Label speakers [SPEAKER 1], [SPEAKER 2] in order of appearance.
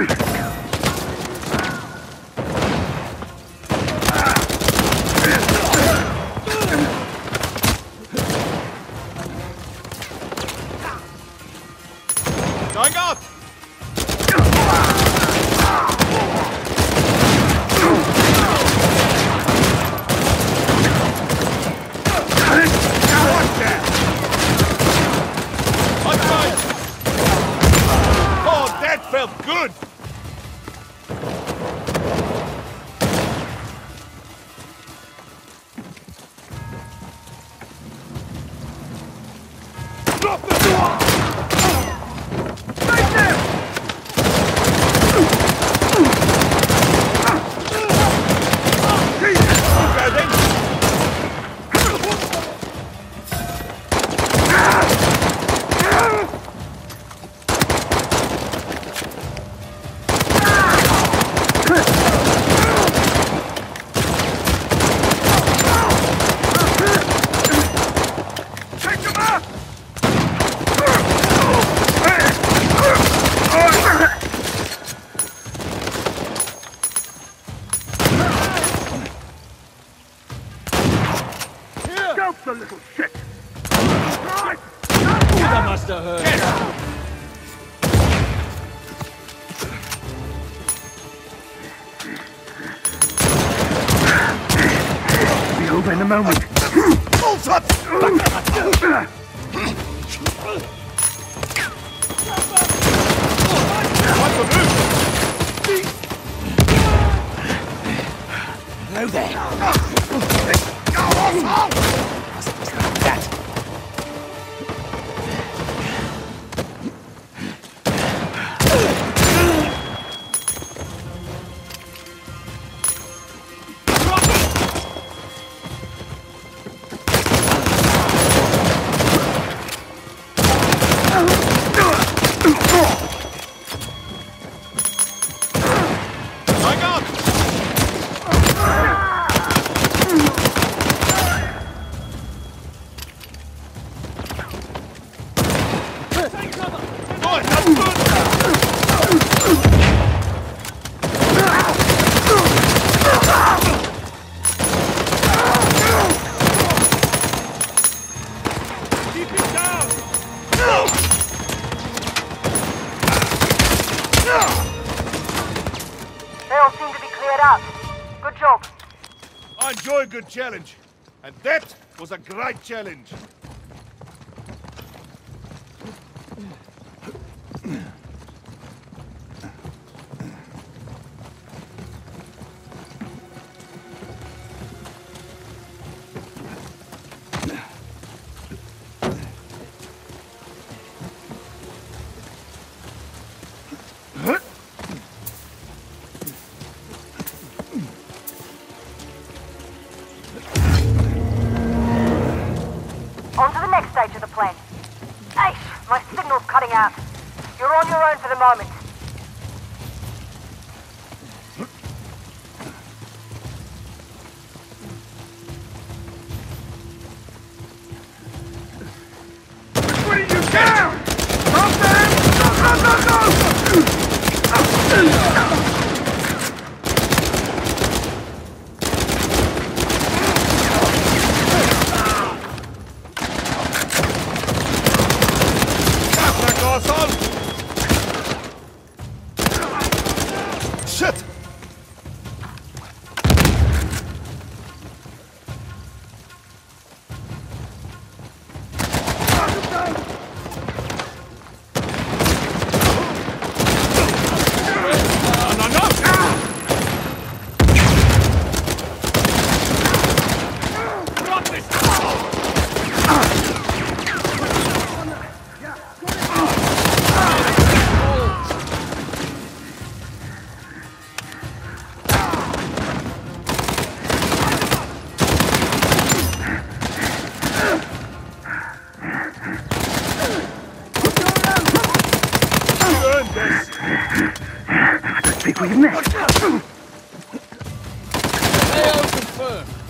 [SPEAKER 1] Going up! Oh, that felt good! Drop the door! Right there! Okay, then.
[SPEAKER 2] The little shit!
[SPEAKER 3] That must have hurt.
[SPEAKER 2] Be over in a moment.
[SPEAKER 1] Bolt up!
[SPEAKER 3] Hello there.
[SPEAKER 4] They all seem to be cleared out. Good job.
[SPEAKER 1] I enjoy a good challenge. And that was a great challenge.
[SPEAKER 4] On to the next stage of the plan. Ace, my signal's cutting out. You're on your own for the moment.
[SPEAKER 2] What are you down? Stop that! No!
[SPEAKER 1] Shit!
[SPEAKER 2] Speak with your neck.
[SPEAKER 3] AO confirmed.